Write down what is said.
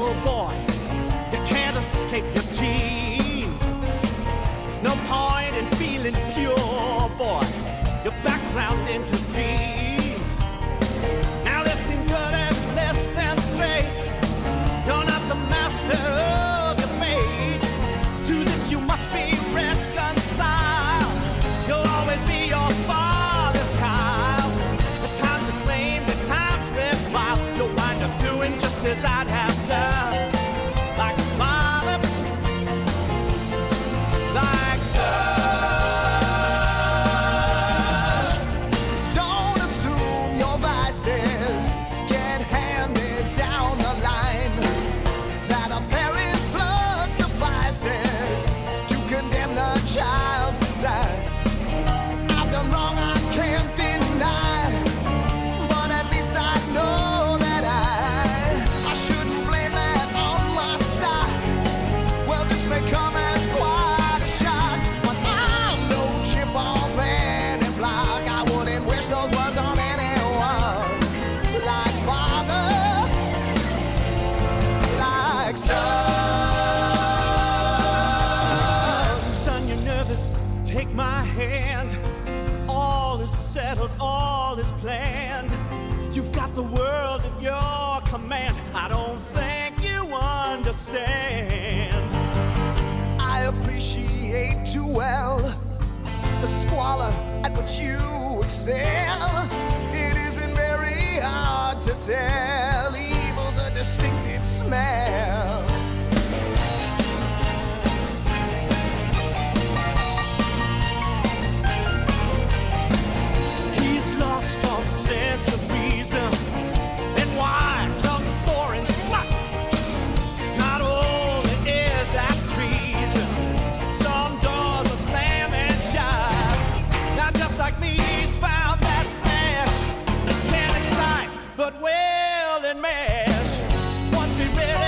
Oh boy, you can't escape your genes. There's no point in feeling pure, boy. Your background intervenes. Now listen good and listen straight. You're not the master of your fate. To this you must be reconciled. You'll always be your father's child. The times acclaimed, the times reviled. You'll wind up doing just as I'd have done. Like father, like son. Don't assume your vices get handed down the line. That a parent's blood suffices to condemn the child's design. I've done wrong, I can't deny, but at least I know that I shouldn't blame that on my stock. Well, this may come as quite a shock, but I'm no chip off any block. I wouldn't wish those words on anyone. Like father, like son. Son, you're nervous, take my hand. All is settled, all is planned. You've got the world at your command. I don't think you understand. I appreciate too well the squalor at which you excel. It isn't very hard to tell. Evil's a distinctive smell. He's lost all sense of reason. And why some foreign slut? Not only is that treason, some doors are slamming shut. Now just like me, he's found that flash. Can't excite, but will enmesh. Once we read